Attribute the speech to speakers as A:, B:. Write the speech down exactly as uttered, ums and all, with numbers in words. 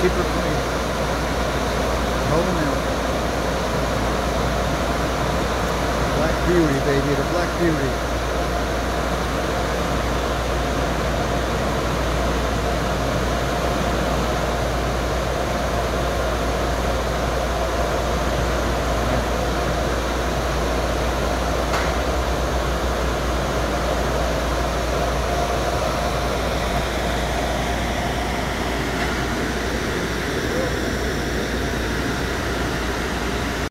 A: Keep her clean. Hold them out. Black Beauty, baby, the Black Beauty.